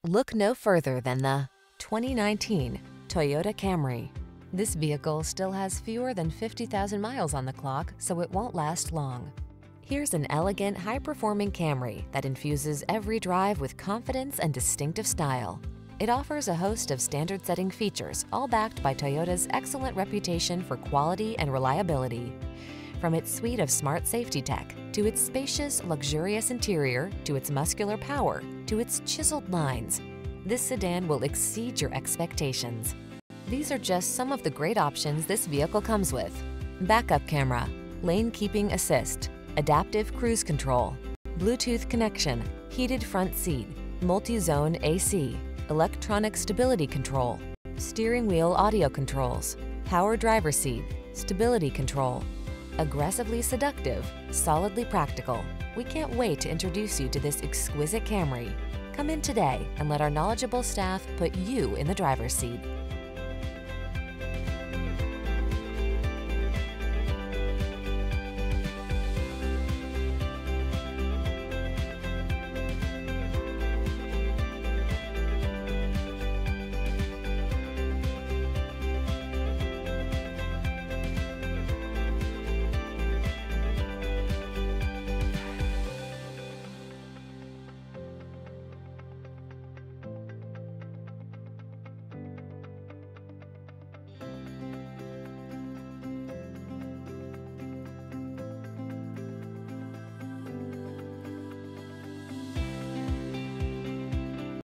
Look no further than the 2019 Toyota Camry. This vehicle still has fewer than 50,000 miles on the clock, so it won't last long. Here's an elegant, high-performing Camry that infuses every drive with confidence and distinctive style. It offers a host of standard-setting features, all backed by Toyota's excellent reputation for quality and reliability. From its suite of smart safety tech, to its spacious, luxurious interior, to its muscular power, to its chiseled lines, this sedan will exceed your expectations. These are just some of the great options this vehicle comes with: backup camera, lane keeping assist, adaptive cruise control, Bluetooth connection, heated front seat, multi-zone AC, electronic stability control, steering wheel audio controls, power driver seat, stability control. Aggressively seductive, solidly practical. We can't wait to introduce you to this exquisite Camry. Come in today and let our knowledgeable staff put you in the driver's seat.